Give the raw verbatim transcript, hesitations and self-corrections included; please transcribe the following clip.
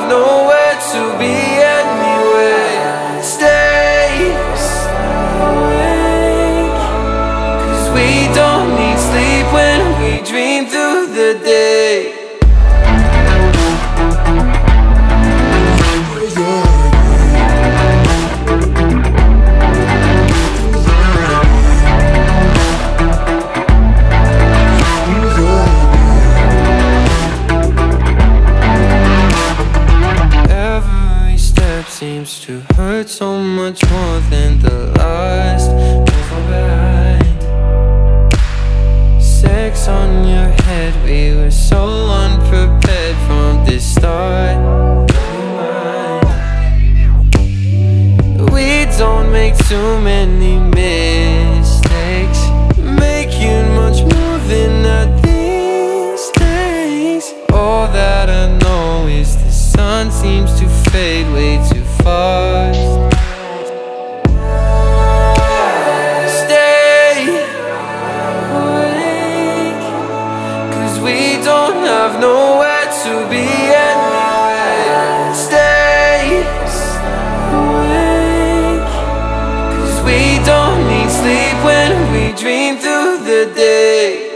have nowhere to be anyway. Stay awake, 'cause we don't need sleep when we dream through the day. Seems to hurt so much more than the last. Move behind. Sex on your head, we were so unprepared from the start. We don't make too many mistakes, making much more than that these days. All that I know is the sun seems to fade way too fast. Stay awake, 'cause we don't have nowhere to be anyway. Stay awake, 'cause we don't need sleep when we dream through the day.